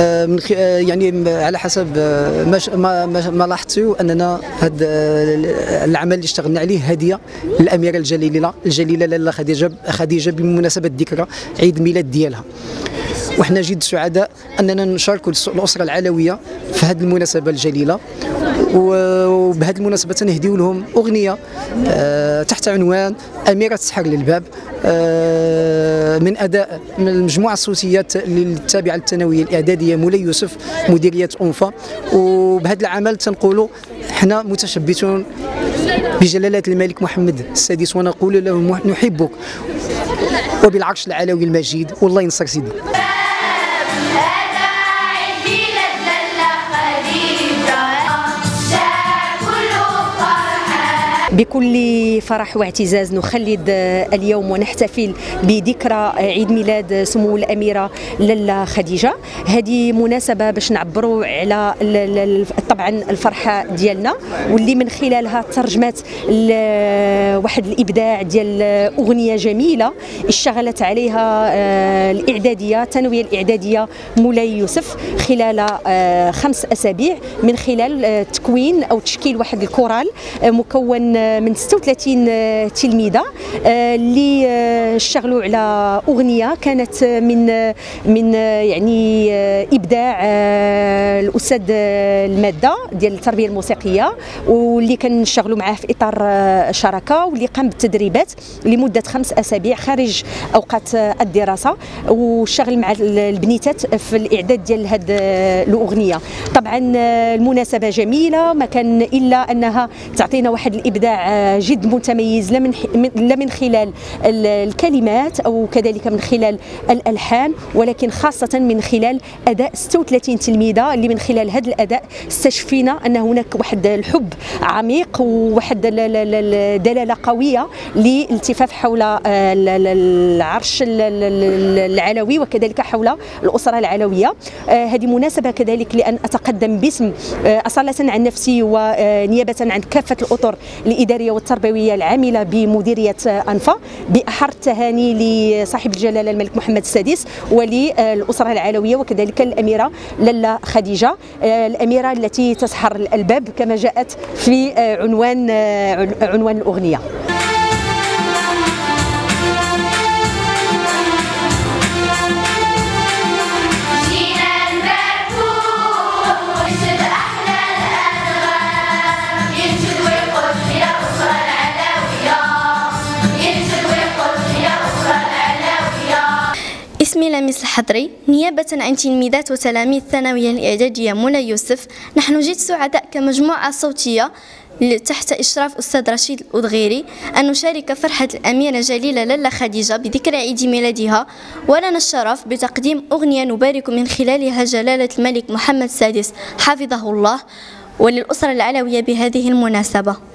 يعني على حسب ما لاحظتوا اننا هذا العمل اللي اشتغلنا عليه هديه للاميره الجليله لاله خديجه بمناسبه ذكرى عيد ميلاد ديالها. وحنا جد سعداء اننا نشاركوا الاسره العلويه في هذه المناسبه الجليله، وبهذه المناسبه نهديو لهم اغنيه تحت عنوان اميره سحر للباب، من اداء من المجموعه الصوتيات التابعه للثانويه الاعداديه مولاي يوسف مديريه أنفا. وبهذا العمل تنقولوا حنا متشبثون بجلاله الملك محمد السادس ونقول له نحبك وبالعرش العلوي المجيد، والله ينصر سيدي. بكل فرح واعتزاز نخلد اليوم ونحتفل بذكرى عيد ميلاد سمو الأميرة لاله خديجة. هذه مناسبة باش نعبروا على طبعا الفرحة ديالنا، واللي من خلالها ترجمت واحد الإبداع ديال أغنية جميلة اشتغلت عليها الإعدادية الثانوية الإعدادية مولاي يوسف خلال 5 أسابيع، من خلال تكوين أو تشكيل واحد الكورال مكون من 36 تلميذة اللي اشتغلوا على أغنية كانت من يعني إبداع الأستاذ المادة ديال التربية الموسيقية، واللي كنشتغلوا معاه في إطار شراكة، واللي قام بالتدريبات لمدة 5 أسابيع خارج أوقات الدراسة، واشتغل مع البنيتات في الإعداد ديال هذه الأغنية. طبعا المناسبة جميلة، ما كان إلا أنها تعطينا واحد الإبداع جد متميز، لا من خلال الكلمات أو كذلك من خلال الألحان، ولكن خاصة من خلال أداء 36 تلميذة، اللي من خلال هذا الأداء استشفينا أن هناك واحد الحب عميق وواحد دلالة قوية للالتفاف حول العرش العلوي وكذلك حول الأسرة العلوية. هذه مناسبة كذلك لأن أتقدم باسم أصالة عن نفسي ونيابة عن كافة الأطر الإدارية والتربوية العاملة بمديرية أنفا بأحر التهاني لصاحب الجلالة الملك محمد السادس وللأسرة العلوية وكذلك الأميرة لاله خديجة، الأميرة التي تسحر الألباب كما جاءت في عنوان الأغنية. اسمي لميس الحضري، نيابة عن تلميذات وتلاميذ الثانوية الإعدادية مولاي يوسف. نحن جد سعداء كمجموعة صوتية تحت إشراف أستاذ رشيد الأدغيري أن نشارك فرحة الأميرة جليلة لاله خديجة بذكرى عيد ميلادها، ولنا الشرف بتقديم أغنية نبارك من خلالها جلالة الملك محمد السادس حفظه الله وللأسرة العلوية بهذه المناسبة.